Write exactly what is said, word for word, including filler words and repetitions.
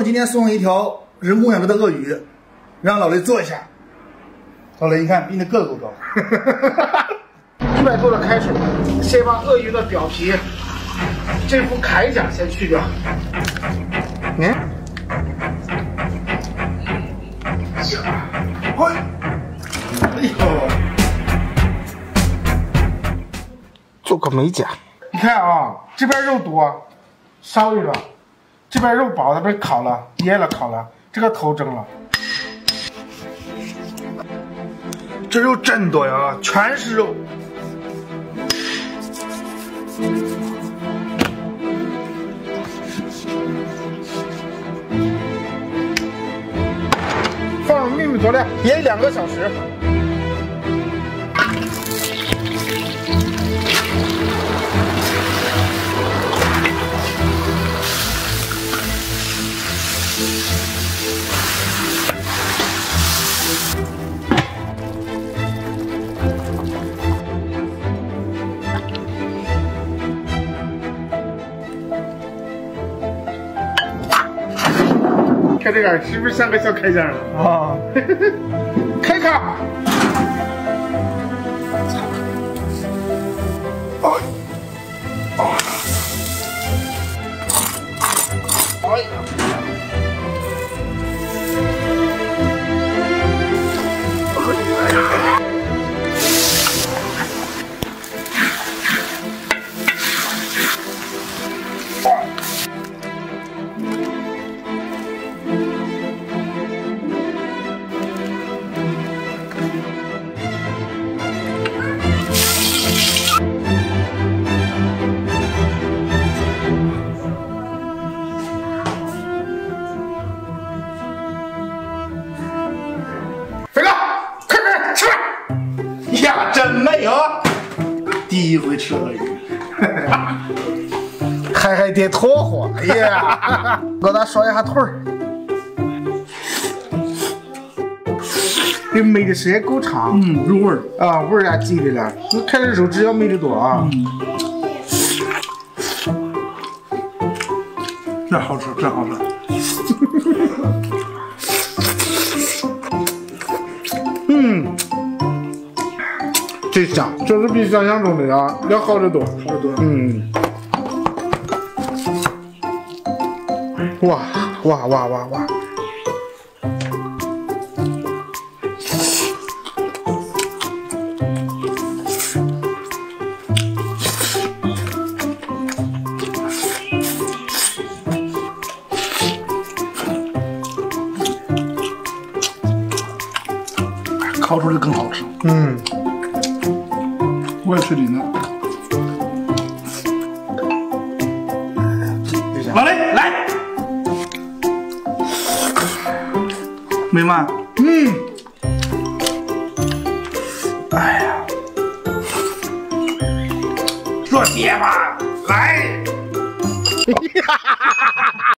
总今天送了一条人工养殖的鳄鱼，让老雷做一下。老雷，你看比你的个子都高。一百度的开水，先把鳄鱼的表皮这副铠甲先去掉。嗯。嘿，哎呦，做个美甲。你看啊，这边肉多，烧一个；这边肉薄，它被烤了、腌了、烤了。这个头蒸了。这肉真多呀，全是肉。放入秘密佐料，腌两个小时。看这个是不是像个小铠甲啊？开卡！哎，哎呀！哎呀！呀，真美啊！第一回吃鳄鱼，还还得脱火，哎呀！给咱烧一下腿儿，这焖的时间够长，嗯，入味儿啊，味儿也记的了。你看这手指要焖的多啊，嗯，真好吃，真好吃。嗯。真香，这是比想象中的啊要好得多，好得多。嗯，哇哇哇哇哇！烤出来更好吃。嗯。我也吃你呢，老雷来，美吗？嗯，哎呀，做爹吧，来。